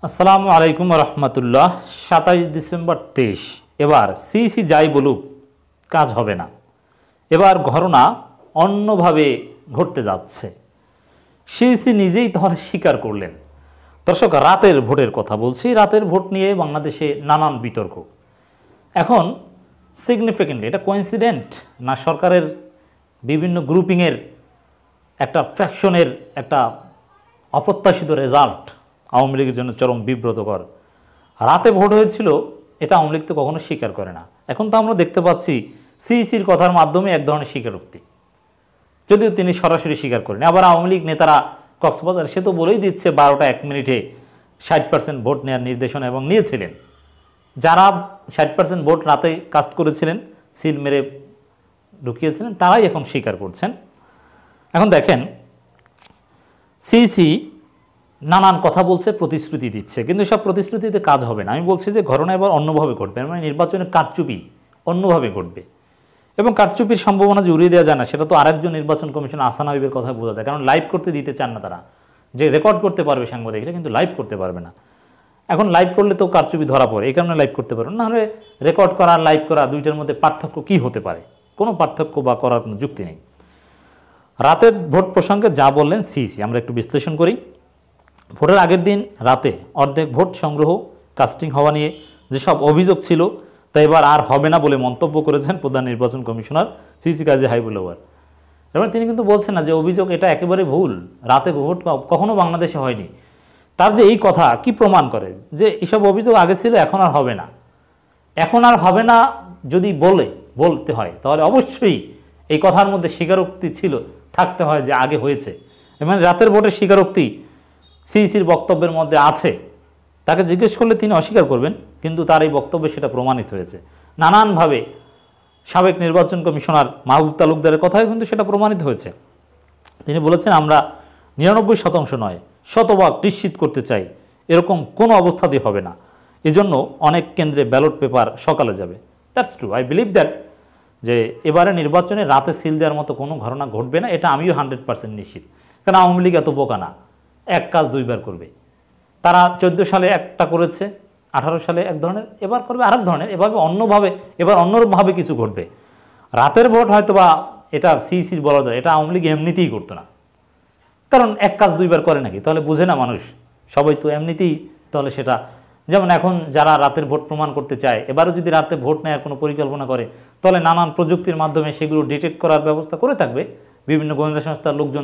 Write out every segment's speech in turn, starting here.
আসসালামু আলাইকুম রহমতুল্লাহ। 27 ডিসেম্বর 23। এবার সিইসি যাই বলুক কাজ হবে না। এবার ঘটনা অন্যভাবে ঘটতে যাচ্ছে। সিইসি নিজেই তাহলে স্বীকার করলেন। দর্শক, রাতের ভোটের কথা বলছি। রাতের ভোট নিয়ে বাংলাদেশে নানান বিতর্ক। এখন সিগনিফিকেন্টলি এটা কোইন্সিডেন্ট না সরকারের বিভিন্ন গ্রুপিংয়ের একটা ফ্যাকশনের একটা অপ্রত্যাশিত রেজাল্ট আওয়ামী লীগের জন্য চরম বিব্রতকর। রাতে ভোট হয়েছিল, এটা আওয়ামী লীগ তো কখনো স্বীকার করে না। এখন তো আমরা দেখতে পাচ্ছি সিইসির কথার মাধ্যমে এক ধরনের স্বীকারোক্তি, যদিও তিনি সরাসরি স্বীকার করেন। আবার আওয়ামী লীগ নেতারা কক্সবাজার সে তো বলেই দিচ্ছে 12টা 1 মিনিটে 60% ভোট নেওয়ার নির্দেশনা এবং নিয়েছিলেন। যারা 60% ভোট রাতে কাস্ট করেছিলেন, সিল মেরে ঢুকিয়েছিলেন, তারাই এখন স্বীকার করছেন। এখন দেখেন, সিইসি নানান কথা বলছে, প্রতিশ্রুতি দিচ্ছে, কিন্তু সব প্রতিশ্রুতিতে কাজ হবে না। আমি বলছি যে ঘটনা এবার অন্যভাবে ঘটবে, মানে নির্বাচনে কারচুপি অন্যভাবে ঘটবে এবং কারচুপির সম্ভাবনা যে উড়িয়ে দেওয়া যায় না, সেটা তো আরেকজন নির্বাচন কমিশন আহসান হাবিবের কথা বোঝা যায়। কারণ লাইভ করতে দিতে চান না তারা, যে রেকর্ড করতে পারবে সাংবাদিকরা, কিন্তু লাইভ করতে পারবে না। এখন লাইভ করলে তো কারচুপি ধরা পড়ে, এই কারণে লাইভ করতে পারবে না। হলে রেকর্ড করা আর লাইভ করা দুইটার মধ্যে পার্থক্য কি হতে পারে? কোনো পার্থক্য বা করার কোনো যুক্তি নেই। রাতের ভোট প্রসঙ্গে যা বললেন সিইসি, আমরা একটু বিশ্লেষণ করি। ভোটের আগের দিন রাতে অর্ধেক ভোট সংগ্রহ কাস্টিং হওয়া নিয়ে যেসব অভিযোগ ছিল তা এবার আর হবে না বলে মন্তব্য করেছেন প্রধান নির্বাচন কমিশনার সিইসি কাজী হাবিবুল আওয়াল। এবার তিনি কিন্তু বলছেন না যে অভিযোগ এটা একেবারে ভুল, রাতে ভোট কখনো বাংলাদেশে হয়নি। তার যে এই কথা কি প্রমাণ করে যে এসব অভিযোগ আগে ছিল, এখন আর হবে না। এখন আর হবে না যদি বলতে হয়, তাহলে অবশ্যই এই কথার মধ্যে স্বীকারোক্তি ছিল, থাকতে হয় যে আগে হয়েছে। মানে রাতের ভোটের স্বীকারোক্তি সিইসির বক্তব্যের মধ্যে আছে। তাকে জিজ্ঞেস করলে তিনি অস্বীকার করবেন, কিন্তু তার এই বক্তব্যে সেটা প্রমাণিত হয়েছে নানানভাবে। সাবেক নির্বাচন কমিশনার মাহবুব তালুকদারের কথাও কিন্তু সেটা প্রমাণিত হয়েছে। তিনি বলেছেন, আমরা 99% নয়, শতভাগ নিশ্চিত করতে চাই এরকম কোনো অবস্থাতেই হবে না। এজন্য অনেক কেন্দ্রে ব্যালট পেপার সকালে যাবে। That's true, I believe that, যে এবারে নির্বাচনে রাতে সিল দেওয়ার মতো কোনো ঘটনা ঘটবে না, এটা আমিও 100% নিশ্চিত। কারণ আওয়ামী লীগ এত বোকা না, এক কাজ দুইবার করবে। তারা 14 সালে একটা করেছে, 18 সালে এক ধরনের, এবার করবে আরেক ধরনের, এভাবে এবার অন্যভাবে কিছু ঘটবে। রাতের ভোট হয়তো বা এটা সিইসির বলা যায়, এটা আওয়ামী লীগ এমনিতেই করতো না। কারণ এক কাজ দুইবার করে নাকি? তাহলে বুঝে না মানুষ, সবাই তো এমনিতেই। তাহলে সেটা যেমন এখন যারা রাতের ভোট প্রমাণ করতে চায়, এবারও যদি রাতে ভোট নেওয়ার কোনো পরিকল্পনা করে, তাহলে নানান প্রযুক্তির মাধ্যমে সেগুলো ডিটেক্ট করার ব্যবস্থা করে থাকবে বিভিন্ন গোয়েন্দা সংস্থার লোকজন।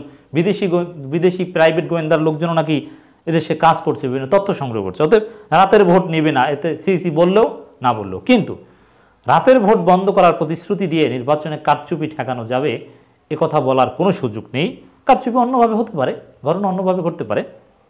বিদেশি প্রাইভেট গোয়েন্দার লোকজনও নাকি এদেশে কাজ করছে, বিভিন্ন তথ্য সংগ্রহ করছে। অতএব রাতের ভোট নেবে না, এতে সিইসি বললেও না বললেও। কিন্তু রাতের ভোট বন্ধ করার প্রতিশ্রুতি দিয়ে নির্বাচনে কারচুপি ঠেকানো যাবে এ কথা বলার কোনো সুযোগ নেই। কারচুপি অন্যভাবে হতে পারে, ঘটনা অন্যভাবে ঘটতে পারে।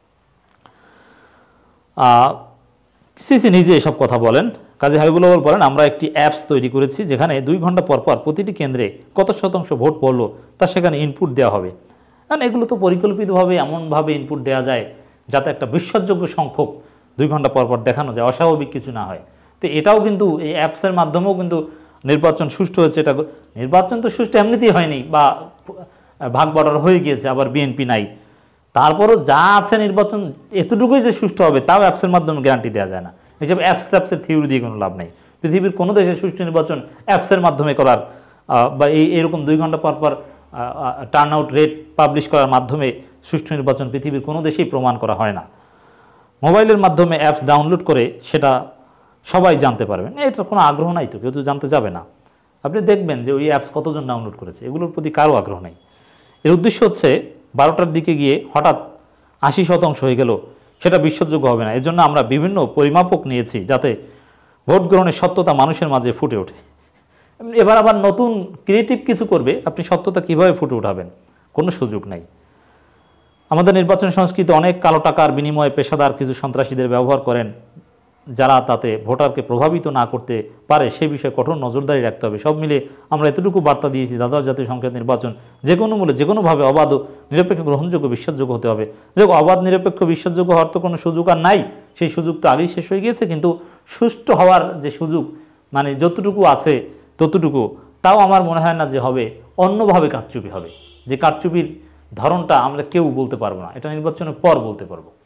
সিইসি নিজে এসব কথা বলেন। কাজী হাবিবুল আওয়াল বলেন, আমরা একটি অ্যাপস তৈরি করেছি যেখানে 2 ঘন্টা পর পর প্রতিটি কেন্দ্রে কত শতাংশ ভোট পড়লো তা সেখানে ইনপুট দেওয়া হবে। কারণ এগুলো তো পরিকল্পিতভাবে এমনভাবে ইনপুট দেওয়া যায় যাতে একটা বিশ্বাসযোগ্য সংখ্যক 2 ঘন্টা পর পর দেখানো যায়, অস্বাভাবিক কিছু না হয়। তো এটাও কিন্তু এই অ্যাপসের মাধ্যমেও কিন্তু নির্বাচন সুষ্ঠু হয়েছে। এটা নির্বাচন তো সুষ্ঠু এমনিতেই হয়নি, বা ভাগ বাড়ার হয়ে গিয়েছে, আবার বিএনপি নাই, তারপরও যা আছে নির্বাচন এতটুকুই যে সুষ্ঠু হবে তাও অ্যাপসের মাধ্যমে গ্যারান্টি দেওয়া যায় না। এইসব অ্যাপসের থিওরি দিয়ে কোনো লাভ নেই। পৃথিবীর কোনো দেশে সুষ্ঠু নির্বাচন অ্যাপসের মাধ্যমে করার বা এইরকম 2 ঘন্টা পর পর টার্ন আউট রেট পাবলিশ করার মাধ্যমে সুষ্ঠু নির্বাচন পৃথিবীর কোনো দেশেই প্রমাণ করা হয় না। মোবাইলের মাধ্যমে অ্যাপস ডাউনলোড করে সেটা সবাই জানতে পারবেন, এটার কোনো আগ্রহ নাই, তো কেউ তো জানতে যাবে না। আপনি দেখবেন যে ওই অ্যাপস কতজন ডাউনলোড করেছে, এগুলোর প্রতি কারো আগ্রহ নেই। এর উদ্দেশ্য হচ্ছে 12টার দিকে গিয়ে হঠাৎ 80% হয়ে গেল, সেটা বিশ্বাসযোগ্য হবে না। এজন্য আমরা বিভিন্ন পরিমাপক নিয়েছি যাতে ভোট গ্রহণের সত্যতা মানুষের মাঝে ফুটে ওঠে। এবার আবার নতুন ক্রিয়েটিভ কিছু করবে, আপনি সত্যতা কীভাবে ফুটে উঠাবেন? কোনো সুযোগ নাই। আমাদের নির্বাচন সংস্কৃতি অনেক কালো টাকার বিনিময়ে পেশাদার কিছু সন্ত্রাসীদের ব্যবহার করেন, যারা তাতে ভোটারকে প্রভাবিত না করতে পারে সে বিষয়ে কঠোর নজরদারি রাখতে হবে। সব মিলে আমরা এতটুকু বার্তা দিয়েছি, দ্বাদশ জাতীয় সংসদ নির্বাচন যে কোনো মূল্যে যে কোনোভাবে অবাধ ও নিরপেক্ষ, গ্রহণযোগ্য, বিশ্বাসযোগ্য হতে হবে। যে অবাধ, নিরপেক্ষ, বিশ্বাসযোগ্য হওয়ার তো কোনো সুযোগ আর নাই, সেই সুযোগ তো আগেই শেষ হয়ে গিয়েছে। কিন্তু সুষ্ঠু হওয়ার যে সুযোগ, মানে যতটুকু আছে ততটুকু, তাও আমার মনে হয় না যে হবে। অন্যভাবে কারচুপি হবে, যে কারচুপির ধরনটা আমরা কেউ বলতে পারবো না, এটা নির্বাচনের পর বলতে পারবো।